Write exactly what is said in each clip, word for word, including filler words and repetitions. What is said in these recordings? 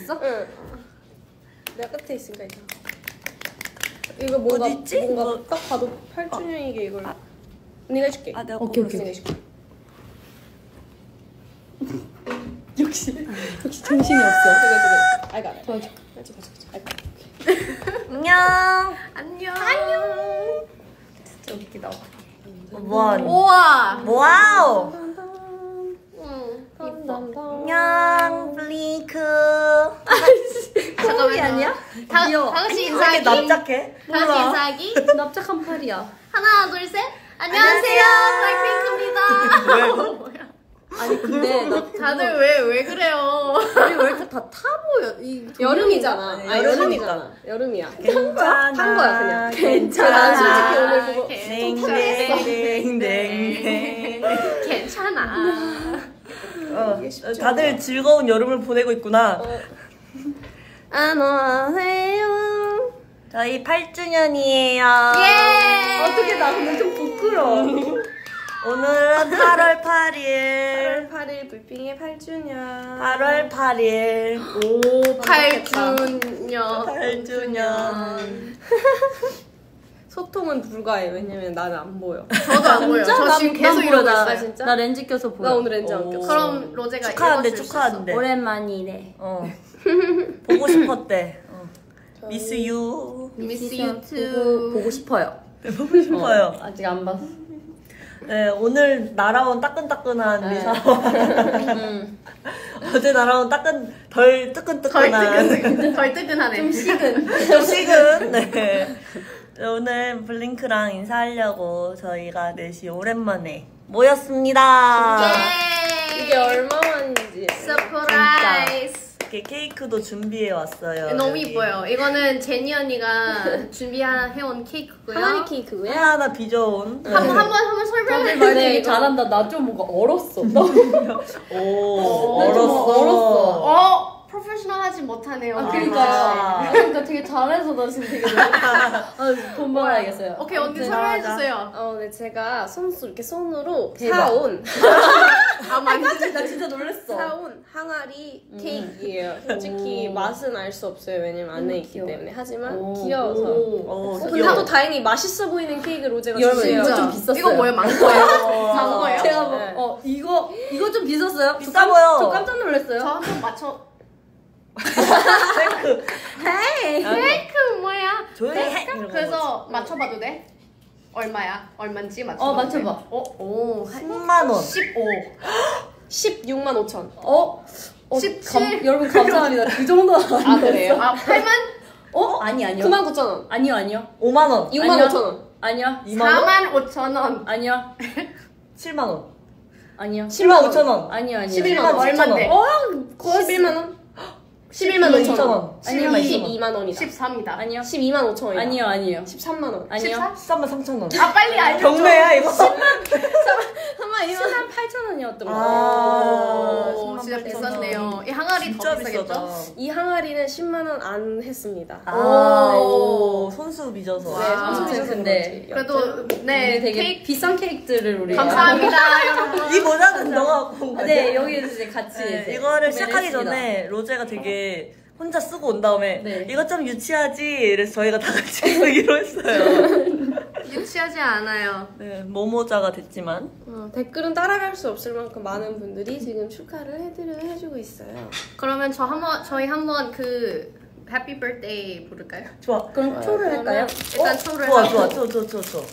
있어? 응. 내가 끝에 있으니까 이거. 이거 뭔가 어딨지? 뭔가 뭐... 딱 봐도 팔 주년이게 이걸. 아. 내가 해줄게. 아, 내가 오케이 오케이. 내가 해줄게. 역시 역시 정신이 없어. 그래 그래. 아이가 알아. 도와줘. 맞아 맞아 맞아. 안녕. 안녕. 안녕. 진짜 웃기다. 원. 우와. 와우. 응. 안녕 블링크. 잠깐만요. 아니야? 다, 귀여워. 다 같이 왜 이렇게 인사하기. 납작해? 다 같이 인사하기. 납작한 팔이야. 하나, 둘, 셋. 안녕하세요. 블랙핑크입니다. 뭐야? 아니 근데 나 다들 왜, 왜 그래요? 우리 왜 이렇게 다 타 보여? 이 여름이잖아. 네, 아 여름이잖아. 여름이야. 괜찮아. 탄 거야 그냥. 괜찮아. 난 솔직히 오늘 그거 땡땡땡땡. 괜찮아. 어, 다들 즐거운 여름을 보내고 있구나. 어. 안녕하세요. 저희 팔 주년이에요. 예! 어떻게 나 근데 좀 부끄러워. 오늘은 팔월 팔일. 팔월 팔일 불핑의 팔 주년. 팔월 팔일. 오 팔 주년. 팔 주년. 소통은 불가해. 왜냐면 나는 안 보여. 저도 안 보여요. 저 난- 지금 난 계속 이러고 보여, 나. 있어요. 진짜? 나 렌즈 껴서 보여. 나 오늘 렌즈 안 오. 꼈어. 그럼 로제가 축하한대, 읽어줄 수 축하한대. 오랜만이래. 어. 보고 싶었대. 어. 미스 유. 있어. Miss 보고, you too. 보고 싶어요. 보고 싶어요. 어, 아직 안 봤어. 네, 오늘 날아온 따끈따끈한 네. 리사와 음. 어제 날아온 따끈 덜 덜 뜨끈뜨끈한 뜨끈뜨끈. 덜 뜨끈하네. 좀 식은. 좀 식은 네. 오늘 블링크랑 인사하려고 저희가 넷이 오랜만에 모였습니다. 예! 이게 얼마만인지. 서프라이즈. 이렇게 케이크도 준비해 왔어요. 너무 여기. 이뻐요. 이거는 제니 언니가 준비해온 케이크고요. 항아리 케이크고요. 하나 빚어온. 한번 한번 한번 설명해 말 주세요. 되게 잘한다. 나 좀 뭔가 얼었어. 오, 나 좀 얼었어. 얼었어. 어, 프로페셔널하지 못하네요. 아, 아. 그러니까요. 아, 그러니까 되게 잘해서 나 지금 되게 아, 돈 벌어야겠어요. 오케이, 언니 아무튼 설명해 나가자. 주세요. 어, 네 제가 손수 이렇게 손으로 대박. 사온 아, 많이 나 진짜 놀랬어. 사온 항아리 음. 케이크예요. 솔직히 오. 맛은 알 수 없어요. 왜냐면 안에 음, 있기 귀여워. 때문에. 하지만 오. 귀여워서. 오. 어, 어, 근데 귀여워. 또 다행히 맛있어 보이는 케이크 로제가 여러분, 주세요. 이거 좀 비쌌어요. 이거 뭐예요? 망고예요? 망고예요? 제가 뭐, 네. 어, 이거, 이거 좀 비쌌어요? 비싸 저 깜- 보여. 저 깜짝 놀랐어요. 저 한번 맞춰. 탱크. 헤이! 케이크 뭐야? 조용히 해. 이런 거 그래서 맞춰봐도 돼? 얼마야? 얼마인지 맞춰. 어, 맞춰봐. 어, 오, 한 십만 원. 십오. 십육만 오천. 어? 어, 십칠. 감, 여러분 감사합니다. 그 정도 아 그래요? 아, 팔만? 어? 아니, 아니요. 구만 구천 원. 아니요, 아니요. 오만 원. 육만 아니요. 오천 원. 아니요. 이만 원? 사만 오천 원. 아니요. 칠만 원. 아니요. 칠만 오천 원. 아니요, 아니요. 십일만 원. 얼마인데? 어? 십일만 원? 십일만 오천 원. 원. 아니요, 십이만 원이다. 십사입니다. 아니요. 십이만 오천 원이다. 아니요, 아니요. 십삼만 원. 아니요. 십사? 십삼만 삼천 원. 아, 빨리 알려줘. 경매야 이거? 한만 이만 십만 팔천 원이었던 거. 아, 오, 진짜 십만 팔천 원. 비쌌네요. 이 항아리 진짜 더 비싸겠죠? 비싸다. 이 항아리는 십만 원 안 했습니다. 아, 오. 오, 손수 빚어서. 와. 네, 아, 선수 근데 그래도 네, 네, 되게 케이크 비싼 케이크들을 우리 감사합니다, 여러분. 이 모자는 너가 갖고 온 거야? 네, 여기 이제 같이 네, 이제 이거를 구매를 시작하기 했습니다. 전에 로제가 되게 혼자 쓰고 온 다음에 네. 이거 좀 유치하지? 이래서 저희가 다 같이 쓰기로 했어요. 유치하지 않아요. 네, 모모자가 됐지만 어, 댓글은 따라갈 수 없을 만큼 많은 분들이 지금 축하를 해드려 해주고 있어요. 그러면 저 한번 저희 한번 그 해피 birthday 부를까요? 좋아. 그럼 초를 그러면- 할까요? 일단 어? 초를 좋아, 하고. 좋아, 좋아, 좋아, 좋아, 좋아.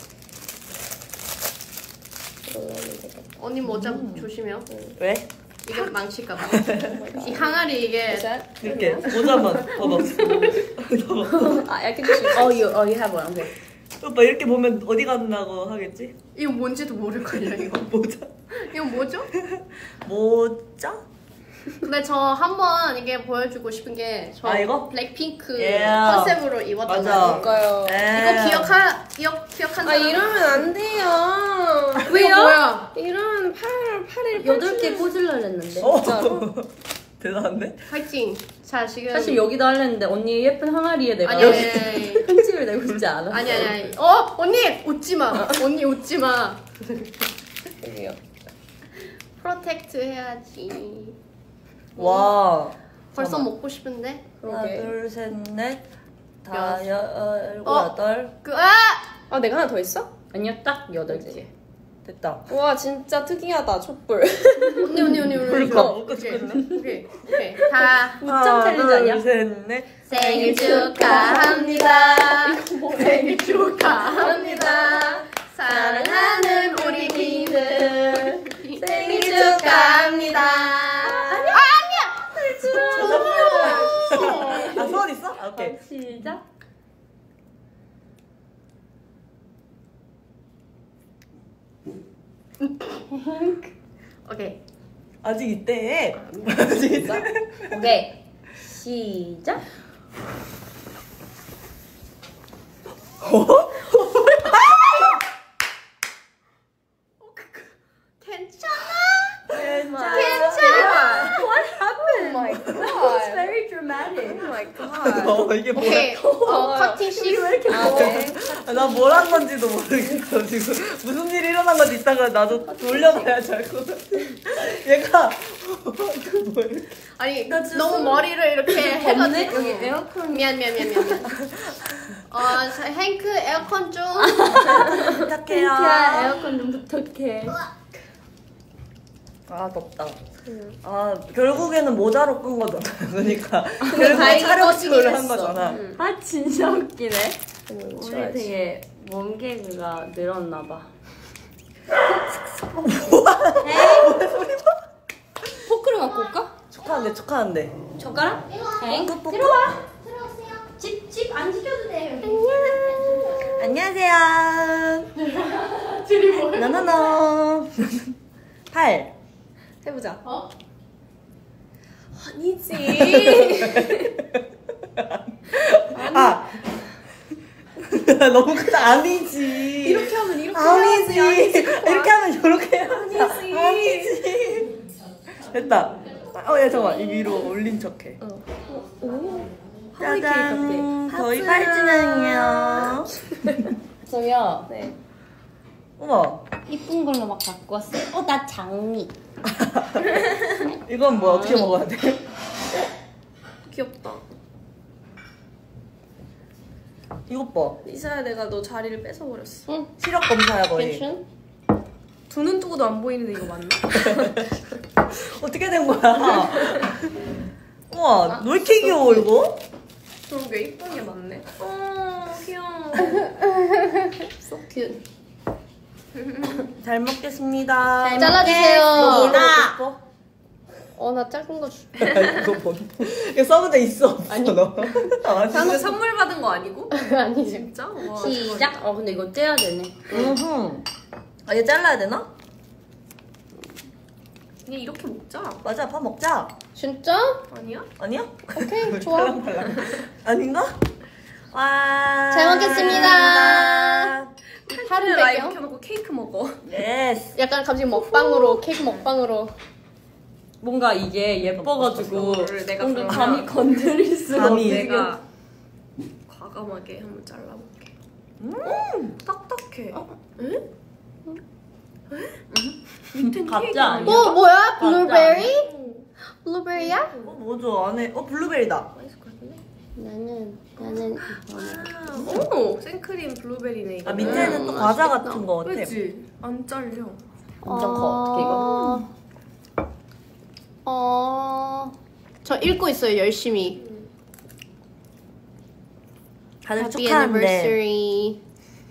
언니 모자 조심해요. 왜? 이게 망칠까봐. 이 항아리 이게 이렇게 모자만 더 넣어. 아, 약간 조심. 어, you, oh, you have one. Okay. 오빠 이렇게 보면 어디 갔나고 하겠지? 이거 뭔지도 모를걸요 이거. 모자. 이거 뭐죠? 모자? 근데 저 한번 이게 보여주고 싶은 게 저 아, 이거? 블랙핑크 Yeah. 컨셉으로 입었단 맞아. 말이에요. 볼까요? 이거 기억하 기억 기억한 아 사람? 이러면 안 돼요. 왜요? 뭐야? 이러면 팔 팔일 여덟 개 꽂으려 했는데. 어. 진짜로? 대단한데? 파이팅. 자 지금 사실 여기다 하려는데 언니 예쁜 항아리에 내가 아니 아니 아니 편집을 내고 싶지 않아. 아니 아니 아니. 어 언니 웃지 마. 언니 웃지 마. 여기요. 프로텍트 해야지. 와. 벌써 잠깐만. 먹고 싶은데. 하나 그러게. 둘셋넷 다 여- 여, 일곱 어. 여덟 그 아! 아 내가 하나 더 있어? 아니요, 딱 여덟 개. 됐다. 와 진짜 특이하다 촛불. 언니 언니 언니 언니. 그러니까 이거. 먹고 오케이 싶었네. 오케이 오케이. 다 우점 챌린지 아니야? 둘셋넷 생일 축하합니다. 생일 축하합니다. 사랑하는 우리 기는 생일 축하합니다. 아니야 아니야. 아 소원 있어? 아, 오케이. 시작. 오케이. 아직 있대. 아직 있어? 오케이. 시작. 괜찮아. 괜찮아. Oh my god. Very dramatic. Oh my god. 어 이게 뭐야? 오케이. 어 커팅 시. 아 네. 아, 나 뭘 한 건지도 모르겠어 지금. 무슨 일이 일어난 건지 이따가 나도 돌려봐야지 알 것 같아. 얘가 그 뭐야? 아니 너무 머리를 이렇게 해가지고 여기 에어컨. 미안 미안 미안 미안. 미안. 어 저- 행크 에어컨 좀. 부탁해요. 야, 에어컨 좀 부탁해. 아 덥다. 아 결국에는 모자로 끈 거잖아. 그러니까 결국 다행히 촬영식을 꺼지긴 한 했어. 거잖아. 음. 아, 진짜 웃기네. 음, 우리 좋아하지. 되게 먼 개그가 늘었나 봐. 포크를 갖고 올까? 축하한대 축하한대. 젓가락? 엥? 뽀뽀. 들어와. 집집 안 지켜도 돼. 안녕하세요. 나나나. 팔. 해보자. 어? 아니지. 아. 너무 크다. 아니지. 이렇게 하면 이렇게 아니지. 해야지. 이렇게 하면 이렇게 해야지. 아니지. 아니지. 됐다. 어, 야, 잠깐만. 이 위로 올린 척해. 어. 오. 하와이 케이크 짜잔. 같아. 저희 하트. 팔 주년이요. 저기요. 네. 우와. 이쁜 걸로 막 갖고 왔어요. 어, 나 장미. 이건 뭐 어떻게 먹어야 돼? 귀엽다. 이것 봐. 이사야 내가 너 자리를 뺏어버렸어. 응. 시력 검사야 거의. 괜찮? 두 눈 뜨고도 안 보이는데 이거 맞나? 어떻게 된 거야? 우와, 왜 이렇게 귀여워 이거? 그러게 이쁜 게 많네. 어 귀여워. So cute. 잘 먹겠습니다. 잘 잘라주세요. 먹겠습니다. 어 나 작은 거 줄. 이거 뭔? 이거 써보자 있어 없어 아니. 너? 아, 방금 선물 받은 거 아니고? 아니지. 진짜? 와, 시작. 어, 근데 이거 떼야 되네. 음. 아, 얘 잘라야 되나? 그냥 이렇게 먹자. 맞아, 밥 먹자. 진짜? 아니야? 아니야? 오케이, 좋아. 아닌가? 와. 잘 먹겠습니다. 팔은 배경? 라이브 켜놓고 케이크 먹어. 예스. 약간 갑자기 먹방으로 케이크 먹방으로. 뭔가 이게 예뻐가지고 이거를 내가 뭔가 그러면- 감히 건드릴 수가 감히. 없네. 내가 과감하게 한번 잘라볼게. 음. 딱딱해. 어? 응? 밑엔 가짜 케이크 아니야? 어 뭐야? 맞다. 블루베리? 블루베리야? 어, 뭐죠? 안에 어 블루베리다. 맛있을 것 같은데? 나는 나는 이거는. 아, 오! 생크림 블루베리네 이거. 아 밑에는 또 음, 과자 맛있겠다. 같은 거 같아. 그치? 안 잘려. 엄청 커. 어떻게 이거? 어. 저 읽고 있어요 열심히. 다들 Happy 축하한대. anniversary.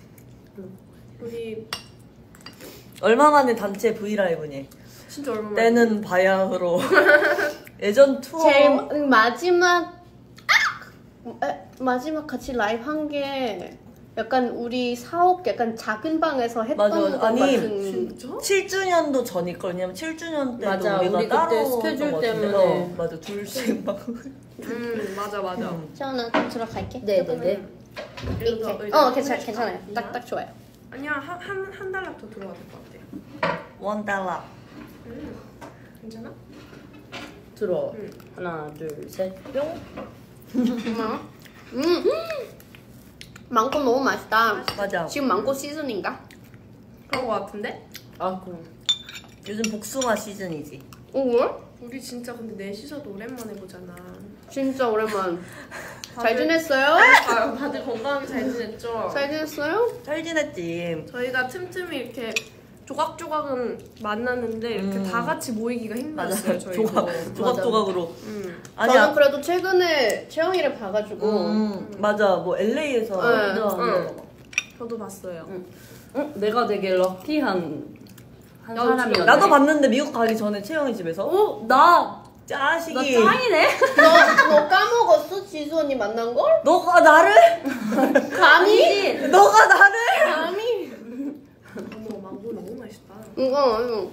우리 얼마 만에 단체 브이라이브니? 진짜 얼마 만에. 때는 바야흐로 예전 투어. 제일 마지막 아! 에, 마지막 같이 라이브 한 게 약간 우리 사옥 약간 작은 방에서 했던 맞아. 것 아니, 같은. 진짜? 칠 주년도 전일걸. 왜냐면 칠 주년 때도 맞아, 우리가 우리 따로 그때 했던 스케줄 것 같은데. 때문에. 어, 맞아. 둘씩 막. 음 맞아 맞아. 음. 저는 좀 들어갈게. 네네네. 이렇게. 어 괜찮 괜찮아요. 딱 딱 좋아요. 아니야 한한 한 달락 더 들어가야 될 것 같아. 원 달러. 음. 괜찮아? 들어. 응. 하나, 둘, 셋, 뿅. 고마워. 음. 망고 너무 맛있다. 맞아. 지금 망고 시즌인가? 그런 것 같은데? 아, 그럼. 요즘 복숭아 시즌이지. 오 왜? 우리 진짜 근데 넷이서도 오랜만에 보잖아. 진짜 오랜만. 잘 지냈어요? 아, 다들 건강하게 잘 지냈죠? 잘 지냈어요? 잘 지냈지. 저희가 틈틈이 이렇게 조각조각은 만났는데 이렇게 음. 다 같이 모이기가 힘들었어요. 맞아. 저희도. 조각 조각 조각으로. 음. 아니야. 저는 그래도 최근에 채영이를 봐가지고 음, 맞아. 뭐 엘에이에서 네. 응. 저도 봤어요. 응? 내가 되게 럭키한 한 나도 사람이었네. 나도 봤는데 미국 가기 전에 채영이 집에서. 어? 나, 짜식이. 나 짱이네? 너, 너 까먹었어? 지수 언니 만난 걸? 너가 나를? 감히? 너가 나를? 감히? 어머, 망고 너무 맛있다. 이거 이거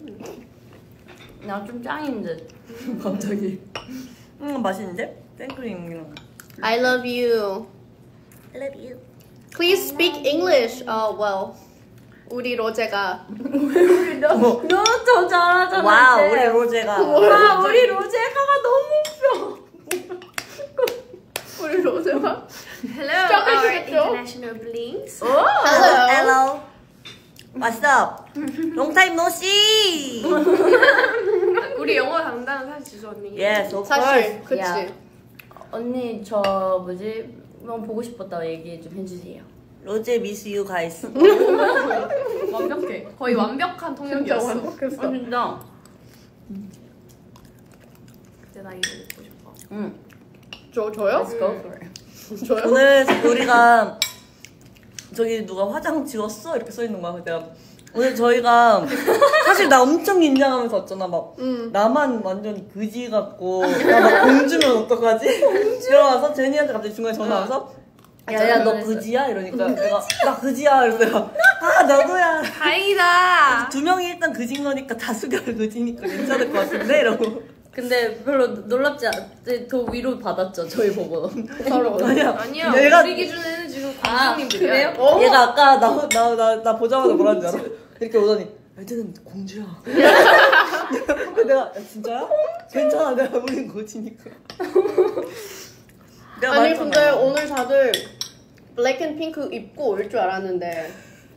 나 좀 짱인 듯. 갑자기. 음 맛있는데? 생크림이랑. I love you. I love you. Please speak English. Oh well. 우리 로제가 뭐. 너더 잘하잖아. 와우 이제. 우리 로제가. 아, 우리 로제가가 너무 웃겨. 우리 로제가 Hello, 시작할 our 수 있죠? international blinks. Hello. Hello. What's up? Long time no see. 우리 영어 담당은 사실 지수 언니. Yes, of 사실 course. 야. 그치. 언니 저 뭐지? 한번 보고 싶었다고 얘기 좀 해주세요. 로제 miss you guys. 완벽해. 거의 완벽한 통역이었어. 완벽했어. 아 진짜. 그때 나 이거 먹고 싶어. 응. 저 저요? Let's go for it. 저요? 오늘 우리가 저기 누가 화장 지웠어? 이렇게 써 있는 거야. 그래서 내가 오늘 저희가 사실 나 엄청 긴장하면서 왔잖아. 막 음. 나만 완전 그지 같고 나 막 공주면 어떡하지? 이러면서 제니한테 갑자기 중간에 전화 와서 야야 너 그지야? 이러니까 내가 나 그지야. 그래서 내가 아 나도야. 다행이다. 두 명이 일단 그진 거니까 다수결 그지니까 괜찮을 것 같은데 이러고. 근데 별로 놀랍지 않. 더 위로 받았죠 저희 보고. 서로. 아니야. 아니야. 얘가 우리 기준에는 지금 아, 공주님들이야. 그래요? 어? 얘가 아까 나 나 나 나 보자마자 뭐라는 줄 알아? 이렇게 오더니 애들은 공주야. 근데 내가 야, 진짜야? 괜찮아 내가 우린 거지니까. 내가 아니 말했잖아. 근데 오늘 다들 블랙 앤 핑크 입고 올 줄 알았는데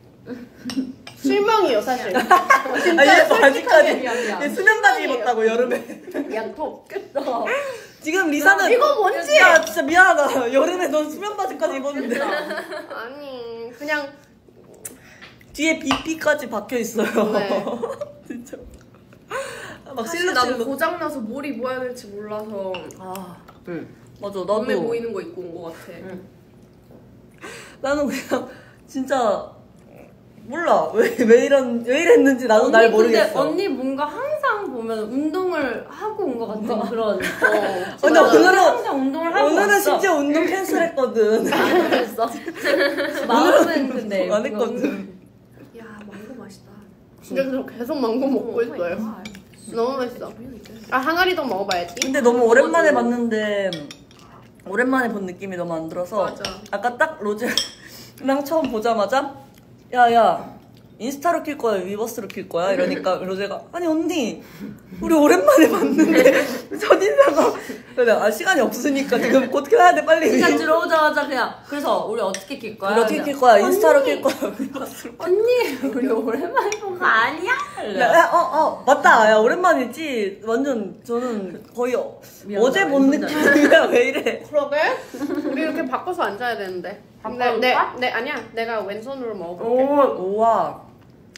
실망이에요 사실. 진짜 아니 얘 솔직하게 바지까지 미안. 얘 수면 바지 입었다고 여름에. 야 덥겠다. 지금 리사는 이거 뭔지? 야 진짜 미안하다. 여름에 넌 수면 바지까지 입었는데 아니 그냥 뒤에 비피까지 박혀 있어요. 네. 진짜. 막 사실 나도 실룩실룩. 고장나서 뭘 입어야 될지 몰라서 아 응. 맞아 몸에 나도. 보이는 거 입고 온 거 같아. 응. 나는 그냥 진짜 몰라 왜 왜 이런 왜 이랬는지 나도 언니, 날 모르겠어. 근데 언니 뭔가 항상 보면 운동을 하고 온 것 같은 그런. 어. 근데 맞아. 오늘은- 항상 운동을 하고 오늘은 왔어. 심지어 운동 캔슬했거든. 그랬어. 마음은 근데 안 했거든. 야, 망고 맛있다. 진짜 계속, 계속 망고 먹고 있어요. 너무 맛있어. 아 항아리도 먹어봐야지. 근데 너무 오랜만에 봤는데 오랜만에 본 느낌이 너무 안 들어서 맞아. 아까 딱 로제랑 처음 보자마자 야야 인스타로 킬 거야 위버스로 킬 거야 이러니까 로제가 아니 언니 우리 오랜만에 봤는데 첫인사가 그래 아 시간이 없으니까 지금 곧 켜야 돼 빨리. 시간 들어오자마자 그냥 그래서 우리 어떻게 킬 거야? 우리 어떻게 킬 거야? 인스타로 언니, 킬 거야? 위버스로. 언니 우리 오랜만에 본 거 아니야? 야, 야, 어, 어, 맞다. 야, 오랜만이지. 완전 저는 거의 어, 미안하다, 어제 본 혼자. 느낌이야. 왜 이래? 그러게? 우리 이렇게 바꿔서 앉아야 되는데. 바꿔볼까? 네, 네, 네 아니야. 내가 왼손으로 먹어볼게. 오, 우와.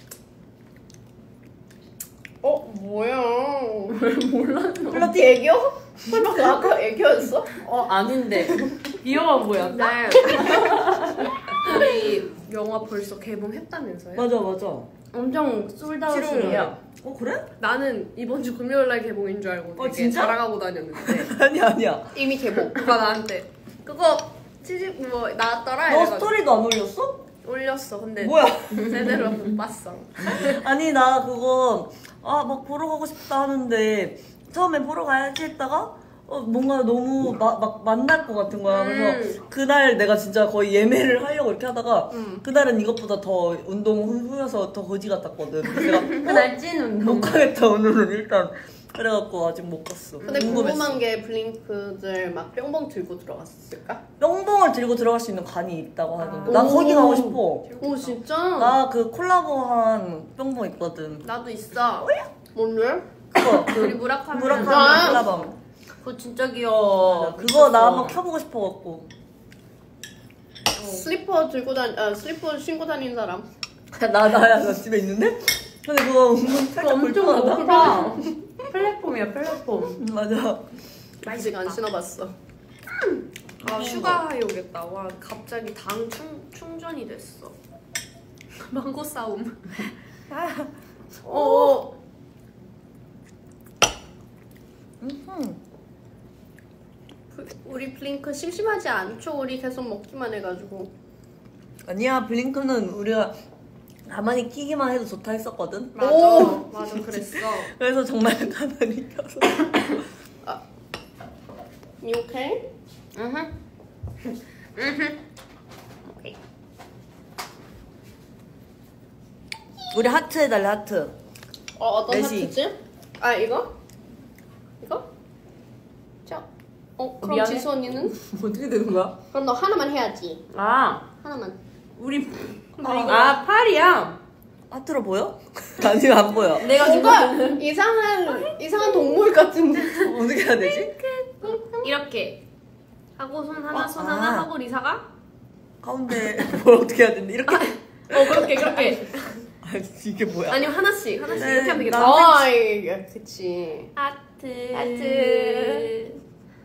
어 뭐야? 플러팅. 애교? 설마 그 아까 애교였어? 어 아닌데 비어가 뭐야? 네. 우리 영화 벌써 개봉했다면서요? 맞아, 맞아. 엄청 솔드아웃이에요. 어, 그래? 나는 이번 주 금요일 날 개봉인 줄 알고 어, 되게 진짜? 자랑하고 다녔는데 아니야, 아니야. 이미 개봉. 누가 나한테 그거 치즈 뭐 나왔더라 너 이래가지고 스토리도 안 올렸어? 올렸어. 근데 뭐야? 제대로 못 봤어. 아니, 나 그거, 아, 막 보러 가고 싶다 하는데, 처음에 보러 가야지 했다가, 어, 뭔가 너무 마, 막 만날 것 같은 거야. 그래서 음. 그날 내가 진짜 거의 예매를 하려고 이렇게 하다가, 음. 그날은 이것보다 더 운동 후여서 더 거지 같았거든. 그래서 내가 그날 찐 운동. 못 가겠다 오늘은 일단 그래갖고 아직 못 갔어. 근데 궁금했어. 궁금한 게 블링크들 막 뿅봉 들고 들어갔을까? 뿅봉을 들고 들어갈 수 있는 관이 있다고 하던데 아. 나 거기 가고 오. 싶어. 오 진짜? 나 그 콜라보한 뿅봉 있거든. 나도 있어. 뭔데? 그거 우리 그 무라카미 무라카미 아. 콜라보. 그거 진짜 귀여워. 그거 나 한번 켜보고 싶어갖고. 슬리퍼 들고 다니, 아, 슬리퍼 신고 다니는 사람. 나 나야 나 집에 있는데. 근데 그거 은근 살짝 엄청 불편하다. 높아. 플랫폼이야 플랫폼. 맞아. 아직 안 신어봤어. 아 휴가에 오겠다. 와 갑자기 당 충, 충전이 됐어. 망고 싸움. 어. 음. 우리 블링크 심심하지 않죠? 우리 계속 먹기만 해가지고. 아니야 블링크는 우리가 가만히 키기만 해도 좋다 했었거든. 맞아. 오! 맞아 그랬어. 그래서 정말 가만히 켜서. You okay? 응. 우리 하트 해달래 하트. 어, 어떤 내시. 하트지? 아, 이거? 이거? 자. 어, 그럼 미안해. 지수 언니는? 어떻게 되는 거야? 그럼 너 하나만 해야지. 아, 하나만. 우리 아 팔이야. 하트로 보여? 아니요 안 보여. 내가 뭔가 지금 이상한, 이상한 동물 같은데. 어떻게 해야 되지? 이렇게 하고 손 하나 어, 손 아. 하나 하고 리사가 가운데 뭘 어떻게 해야 되는데 이렇게? 어 그렇게 그렇게 아 이게 뭐야? 아니면 하나씩 하나씩 네, 이렇게 하면 되겠다. 아, 이게, 그치. 하트 하트.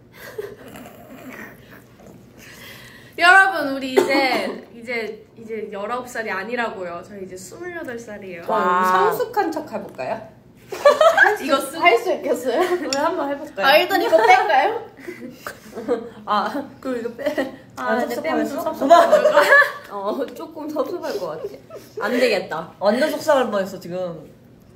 여러분 우리 이제 이제 이제 열아홉 살이 아니라고요. 저희 이제 스물여덟 살이에요. 와. 성숙한 척 해볼까요? 이거 쓰 할 수 있겠어요? 우리 한번 해볼까요? 아, 일단 이거 뺄까요? 아, 그리고 이거 빼. 아, 안 근데 빼면 좀 섭섭하겠어? 섭섭해. 어, 조금 섭섭할 것 같아. 안 되겠다. 완전 속상할 뻔했어 지금.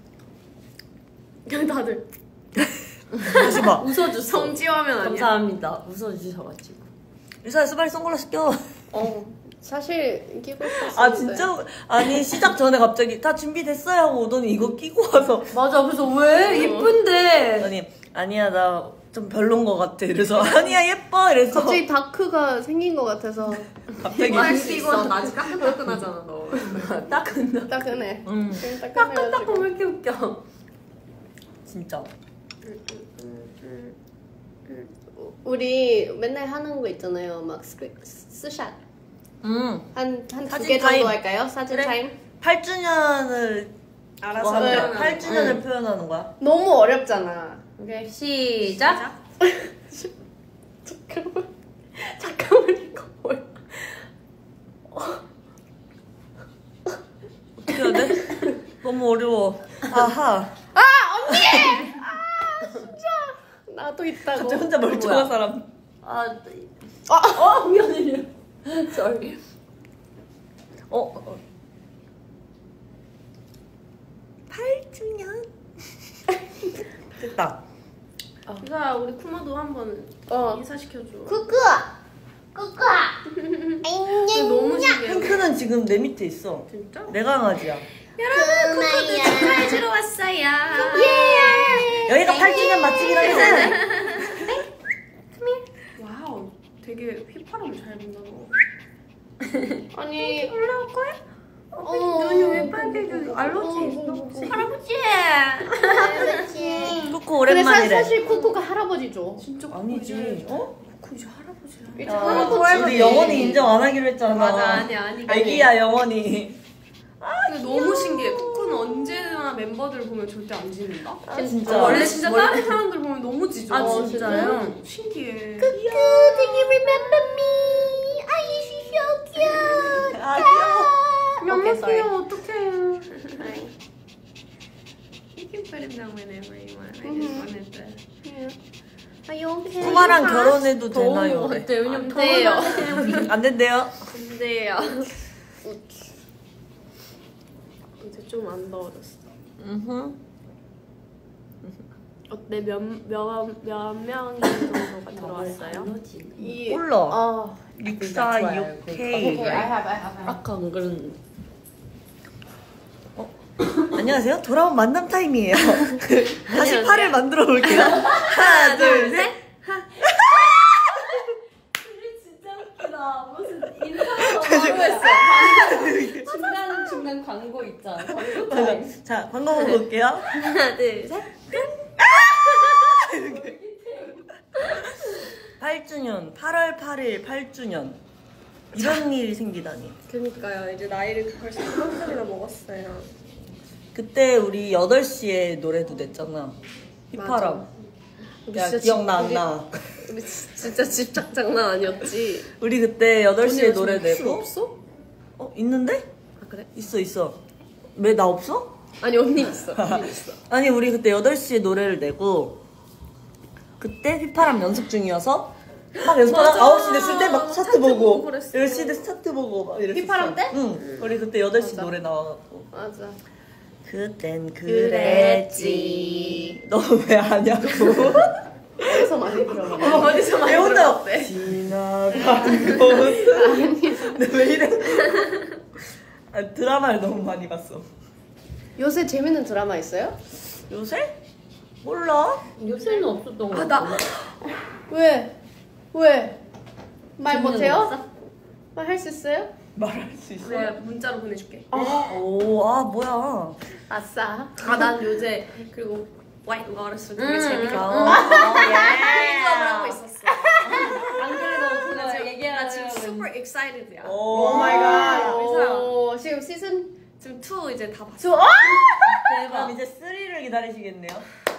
그냥 다들 다시 봐. 웃어줬어. 성지화면 아니야? 감사합니다. 웃어주셔가지고. 유사야 빨리 선글라스 껴. 어. 사실, 끼고 싶었는데. 아 진짜? 아니 시작 전에 갑자기 다 준비됐어요 하고 오더니 이거 끼고 와서. 맞아, 그래서 왜? 이쁜데. 아니 아니야 나 좀 별론 거 같아. 그래서 아니야 예뻐 이래서. 갑자기 다크가 생긴 것 같아서. 갑자기. 할수 있어. 나 아직 따끈따끈하잖아 너. 따끈다. 따끈해. 음 지금 따끈따끈 따끈해가지고. 왜 이렇게 웃겨. 진짜. 우리 맨날 하는 거 있잖아요. 막 스크, 스샷. 음 한, 한 두 사진 개 타임. 정도 할까요? 사진 그래. 타임? 팔 주년을 알아서 뭐 하는 거야? 표현하는 팔 거. 주년을 응. 표현하는 거야? 너무 어렵잖아. 오케이, 시작. 잠깐만. 잠깐만, 이거 뭐야? 어떻게 해야 돼? 너무 어려워. 아하. 나도 있다고. 갑자기 혼자 멀쩡한 뭐야? 사람. 아, 아, 어, 미안해. sorry. 어, 어. 팔 주년. 됐다. 리사야 우리 쿠마도 한번 어. 인사시켜줘. 쿠쿠! 쿠쿠! 근데 너무 신기해. 핑크는 지금 내 밑에 있어. 진짜? 내 강아지야. 여러분 쿠쿠도 축하해주러 왔어요. 여기가 팔 주년 맛집이라면서. 와우 되게 휘파람 잘 분다 너. 아니, 올라올 거야? 어. 눈이 왜 빨개져? 알러지 있어? 어. 할아버지. 쿠쿠 근데 사, 오랜만이래. 사실 쿠쿠가 할아버지죠. 진짜 아니지. 어? 쿠쿠 이제 할아버지야. 이제 야, 할아버지. 우리 영원히 인정 안 하기로 했잖아. 맞아 아니야 아니. 애기야 영원히. 근데 너무 신기해. 쿠쿠는 언제나 멤버들 보면 절대 안 짖는다. 아, 진짜. 원래 진짜 다른 사람들 보면 너무 짖어. 아, 진짜요? 응, 신기해. 쿠쿠, do you remember me? Are you so cute? 아 귀여워. 너무 오케이, sorry. 귀여워. 어떡해. You can put him down whenever you want. I just wanted to. Are you okay? 쿠마랑 결혼해도 되나요? 어때? 왜냐면 안 돼요. 안 된대요. 근데요. 이제 좀 안 더워졌어. 음흠. 어때? 몇, 몇, 몇 명이 정도가 들어왔어요? 이, 몰라. 아, 육사 좋아요. 육 오케이, 케이. okay, I have, I have, I have. 아까 안 그런. 안녕하세요. 돌아온 만남 타임이에요. 다시 팔을 만들어 볼게요. 하나, 둘, 셋. 진짜 웃기다. 무슨 인사가 바로 했어. 중간 중간 광고 있잖아. 광고 타임. 자, 광고 보고 올게요. 하나, 둘, 셋. 주년, 팔월 팔일 팔 주년 이런 일이 생기다니. 그니까요. 이제 나이를 벌써 한 살이나 먹었어요. 그때 우리 여덟 시에 노래도 냈잖아. 휘파람. 우리 야 진짜 기억나 안 우리- 나? 우리 지- 진짜 집착 장난 아니었지. 우리 그때 여덟 시에 노래 언니가 술 내고. 없어? 어 있는데? 아 그래? 있어 있어. 왜 나 없어? 아니 언니 있어. 언니 있어. 아니 우리 그때 여덟 시에 노래를 내고 그때 휘파람 연습 중이어서 막 연습하다가 맞아. 아홉 시 됐을 때 막 차트 차트 보고 보고 그랬어. 열 시 됐을 때 차트 보고 막 이랬었어. 휘파람 때? 응. 우리 그때 여덟 시 맞아. 노래 나와갖고 맞아. 그땐 그랬지. 그랬지. 너 왜 아냐고. 어디서 많이 들어봤네. 어디서 많이 왜 혼자 들어봤대? 지나간 것은 근데 왜 이래. 아, 드라마를 너무 많이 봤어. 요새 재밌는 드라마 있어요? 요새? 몰라. 요새는 없었던 거 아, 나- 같은데. 왜? 왜? 말 재밌는 거 못해요? 없어? 말 할 수 있어요? 말할 수 있어. 내가 문자로 보내줄게. 오, 아 뭐야. 아싸. 아 난 요새 그리고 White Lotus 되게 음. 재밌게 아, 수업을 하고 있었어. 안 그래도 그거 나 지금 얘기하려고 super excited야. 오 오 마이 갓. 의사. 오, 지금 시즌 지금 투 이제 다 봤어. 두. 아! 그럼 대박. 이제 쓰리를 기다리시겠네요.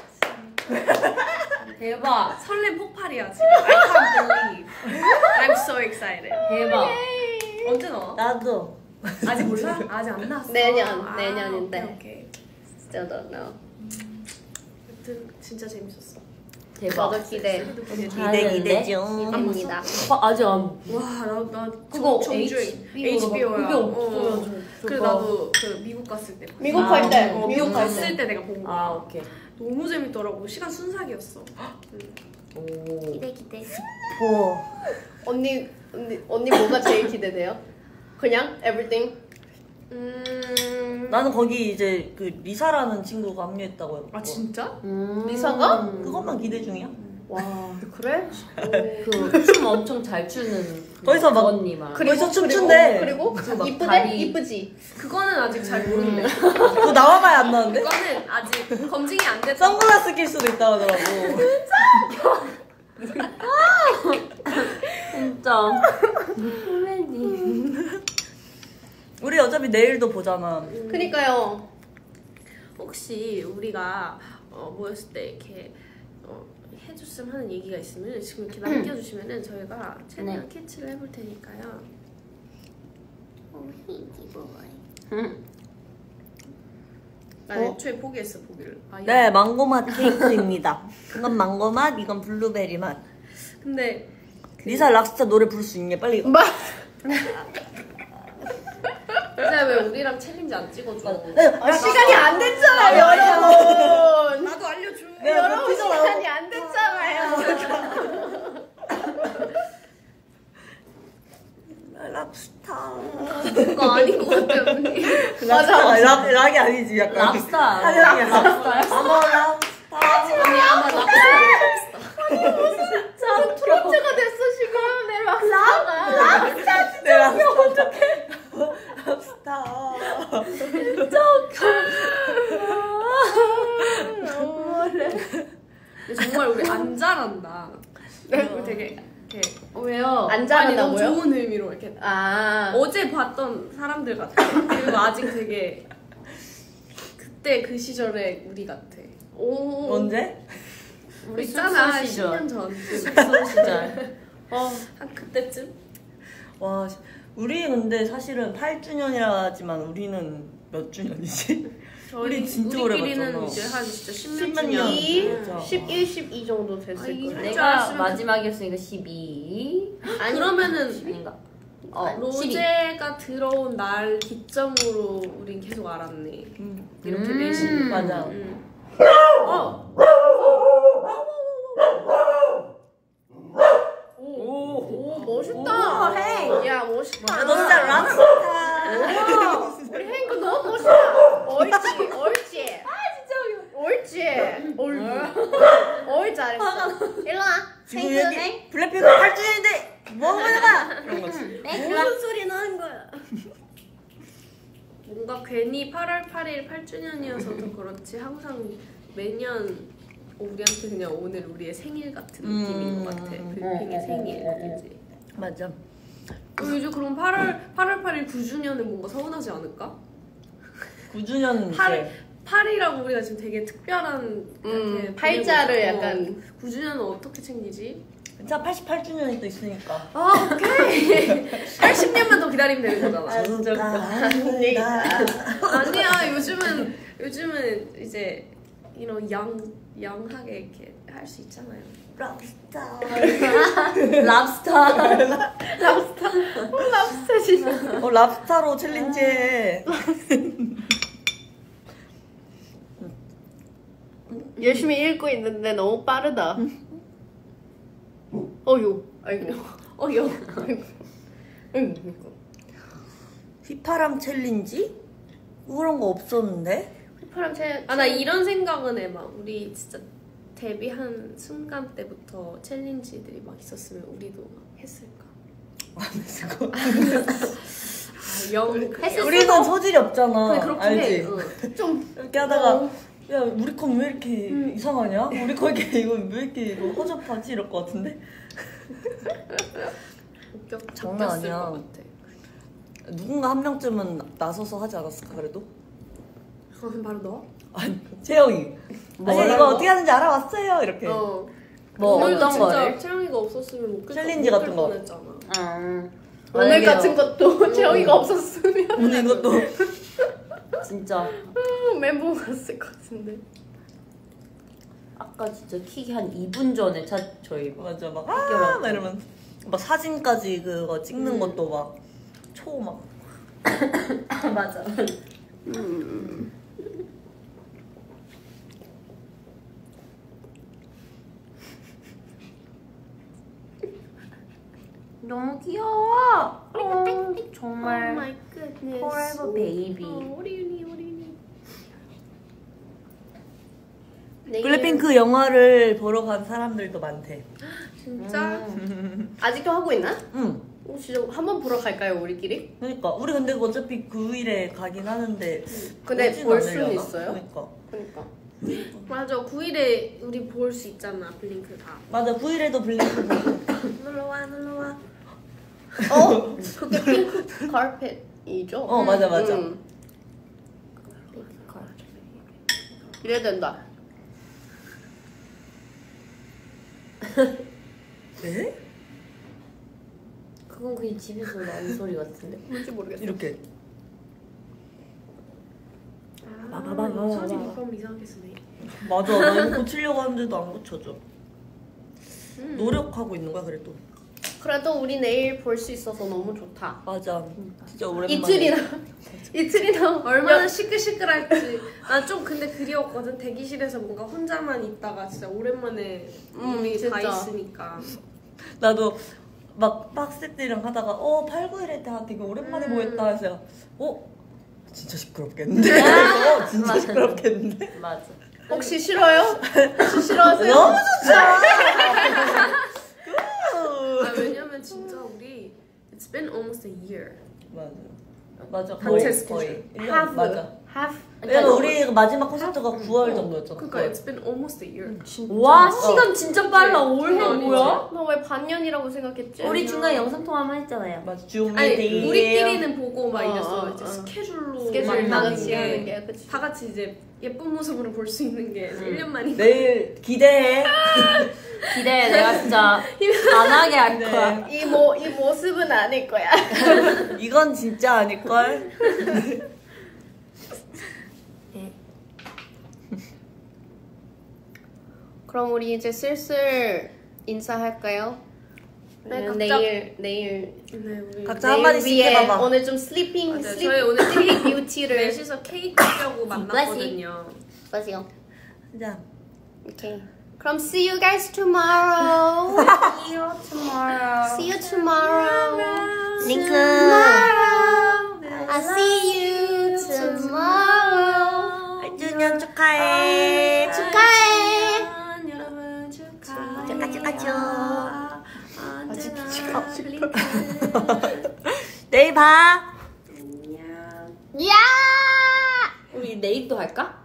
대박. 설렘 폭발이야 지금. I can't believe. I'm so excited. 대박. 언제 나와? 나도. 아직 몰라? 아직 안 나왔어. 내년, 아, 내년인데. 오케이, 오케이. Still don't know. 아무튼 진짜 재밌었어. 대박. 저도 기대. 기대 기대죠. 기대입니다. 아, 아직 안. 와, 나, 나 그거 정주행. 에이치비오로 에이치비오야. 그게 없어요. 저- 그래 저거. 나도 그 미국 갔을 때. 봤어. 미국 아, 갈 때. 어, 미국 미국 갈 갔을 때. 때 내가 본 거야. 아, 오케이. 너무 재밌더라고. 시간 순삭이었어. 오. 기대 기대. 오. 언니 언니 언니 뭐가 제일 기대돼요? 그냥 everything. 음. 나는 거기 이제 그 리사라는 친구가 합류했다고 했고. 아 진짜? 음. 리사가? 그것만 기대 중이야. 와 그래? 그 춤 엄청 잘 추는 그 거기서 막- 언니 말. 그리고 거기서 춤춘대. 그리고 그막 이쁘대? 다리- 이쁘지? 그거는 아직 잘 모르는데. 그거 나와봐야 안 나는데? 그거는 아직 검증이 안 됐다. 선글라스 낄 수도 있다 하더라고. 진짜. 선배님. 우리 어차피 내일도 보잖아. 그니까요. 혹시 우리가 어, 모였을 때 이렇게 어, 해줬으면 하는 얘기가 있으면 지금 이렇게 남겨주시면은 저희가 최대한 캐치를 해볼 테니까요. 음. 난 어? 애초에 포기했어 보기를. 아, 네, 망고맛 케이크입니다. 이건 망고맛, 이건 블루베리 맛. 근데 리사 락스타 노래 부를 수 있냐? 빨리. 마. 근데 왜 우리랑 챌린지 안 찍어줘? 아, 시간이 안 됐잖아요, 여러분. 나도 알려줘. 여러분 시간이 안 됐잖아요. 락스타. 그거 아닌 것 같아 언니. 맞아. 락, 락이 아니지, 약간. 랍스타. 하늘이야. 랍스타야? 아마 락스타. 언니 아마 랍스타. 진짜 트로트가 됐어 지금 내 락스타가. 네, 락스타. 어떡해. 락스타. 근데 정말 우리 안 잘한다. 우리 되게 이렇게 왜요? 안 아니 너무 잘한다고요? 좋은 의미로 이렇게 아. 어제 봤던 사람들 같아. 그리고 아직 되게 그때 그 시절의 우리 같아. 오. 언제? 우리 있잖아 숙소 시절. 십 년 전. 숙소 시절. 어, 한 그때쯤? 와, 우리 근데 사실은 팔 주년이라 하지만 우리는 몇 주년이지? 우리 진짜 오래 우리끼리는 봤잖아. 이제 한 진짜 십몇 십몇 주년. 년. 이, 진짜. 십일, 십이 정도 됐을 아이, 거예요. 내가 알았으면 마지막이었으니까 십이. 아니, 그러면은 아닌가? 어, 십이. 로제가 들어온 날 기점으로 우린 계속 알았네. 음. 이렇게 음. 내시. 맞아. 음. 어. 오. 오 멋있다. 오, 헤이. 야 멋있다. 야, 너 진짜 락스타. 우리 행구 너무 멋있다. 옳지, 옳지. 아 진짜 옳지. 옳. 옳 잘했어. 일로 와. 지금 행구. 여기 블랙핑크 팔 주년인데 뭐 하는 거야? 그런 거지. 무슨 소리 나는 거야? 뭔가 괜히 팔월 팔일 팔 주년이어서 더 그렇지 항상 매년 우리한테 그냥 오늘 우리의 생일 같은 음, 느낌인 것 같아. 음, 블랙핑크의 음, 생일, 음, 그지? 맞아. 그럼 이제 그럼 팔월 팔월 팔일 구 주년은 뭔가 서운하지 않을까? 구 주년 팔- 이제 팔이라고 우리가 지금 되게 특별한 음, 이렇게 팔자를 보내고 약간 구 주년은 어떻게 챙기지? 진짜 팔십팔 주년이 또 있으니까. 아 오케이 팔십 년만 더 기다리면 되는 거잖아. 아, 진짜 웃겨. 아니야 요즘은 요즘은 이제 이런 양 양하게 이렇게 할 수 있잖아요. 랍스타. 랍스타. 랍스터 진짜. 어 랍스타로 챌린지해. 열심히 읽고 있는데 너무 빠르다. 어유. 아이고. 어유. 아이고. 응. 휘파람 챌린지? 그런 거 없었는데? 휘파람 체. 아 나 이런 생각은 해봐. 우리 진짜 데뷔한 순간 때부터 챌린지들이 막 있었으면 우리도 막 했을까? 안 했을 거. 아, 영 했을 우리는 소질이 없잖아. 근데 그렇긴 알지? 해. 응. 좀 이렇게 하다가 야 우리 건 왜 이렇게 이상하냐? 우리 거 이렇게 이거 왜 이렇게 이거 허접하지? 이럴 것 같은데? 웃겼, 장난 웃겼을 아니야. 것 같아. 누군가 한 명쯤은 나서서 하지 않았을까 그래도? 그건 바로 너? 아니 채영이. 아니 이거 어떻게 하는지 알아왔어요 이렇게. 어. 뭐 오늘도 어떤 진짜 거를? 채영이가 없었으면 못 챌린지 같은 거. 뻔했잖아. 아, 오늘 만약에 같은 것도 채영이가 없었으면 오늘 이것도 진짜 멘붕 왔을 것 같은데. 아까 진짜 키기 한 이 분 전에 차 저희 맞아 막 학교로 아, 막 이러면 막 사진까지 그거 찍는 음. 것도 막 초 막. 맞아. 음. 너무 귀여워. 어, 정말 마이 굿네스. forever baby. 어, 어린이 어린이. 내일- 블랙핑크 영화를 보러 간 사람들도 많대. 진짜? 음. 아직도 하고 있나? 응. 어, 진짜 한번 보러 갈까요 우리끼리? 그러니까 우리 근데 어차피 구 일에 가긴 하는데. 근데 오진 볼 수는 않으려나? 있어요? 그러니까. 그러니까. 맞아 구 일에 우리 볼 수 있잖아 블링크 다. 맞아 구 일에도 블랙핑크 보고. 놀러와 놀러와. 어? 그게 핑크 카펫이죠? 어 맞아 맞아. 음. 이래야 된다. 네? 그건 그냥 집에서 나는 소리 같은데. 뭔지 모르겠어. 이렇게. 아, 봐봐봐봐. 사진 밑감을 이상하게 쓰네. 맞아 나 이거 고치려고 하는데도 안 고쳐져. 음. 노력하고 있는 거야 그래도. 그래도 우리 내일 볼 수 있어서 너무 좋다. 맞아. 진짜 오랜만에. 이틀이나 이틀이나 얼마나 시끌시끌할지. 난 좀 근데 그리웠거든. 대기실에서 뭔가 혼자만 있다가 진짜 오랜만에 음, 우리 다 진짜. 있으니까. 나도 막 빡세들이랑 하다가 어 팔, 구 일에 다 되게 오랜만에 음. 보겠다 해서 어? 진짜 시끄럽겠는데? 어, 진짜 맞아. 시끄럽겠는데? 맞아. 혹시 싫어요? 혹시 싫어하세요? 너무 좋죠! 아 왜냐면 진짜 우리 It's been almost a year. 맞아. 맞아. 단체 거의, 스케줄. 거의. 일 년, half, 맞아. half. 왜냐면 우리 마지막 콘서트가 구월 정도였잖아. 그러니까 It's been almost a year. 진짜. 와 어. 시간 진짜 빨라. 올해 아니지. 뭐야? 나 왜 반년이라고 생각했지? 우리 중간에 영상 통화만 했잖아요. 맞아. 중 아니 데이. 우리끼리는 보고 막 어, 이랬어. 어, 이제 어. 스케줄로 스케줄 다 만나는 같이 게. 하는 게 그치. 다 같이 이제 예쁜 모습으로 볼 수 있는 게 일 년 만이니까. 내일 기대해. 기대해. 내가 진짜 안 하게 할 네. 거야. 이, 모, 이 모습은 아닐 거야. 이건 진짜 아닐걸? 그럼 우리 이제 슬슬 인사할까요? 네, 아니면 각자- 내일 내일 네, 우리 각자 내일 한마디씩 위에 해봐봐. 오늘 좀 슬리핑 맞아요. 슬립 저희 오늘 슬립 뷰티를 넷이서 케이크 하려고 만났거든요. 맞아요. 자, 오케이. 그럼 see you guys tomorrow. See you tomorrow. see you tomorrow. 링크. tomorrow. I see you tomorrow. 팔 주년 축하해. 축하해. 여러분 축하. 축하, 축하, 축하. 언제나 축하, 블링크. 내일 봐. 안녕. 야! 우리 내일 또 할까?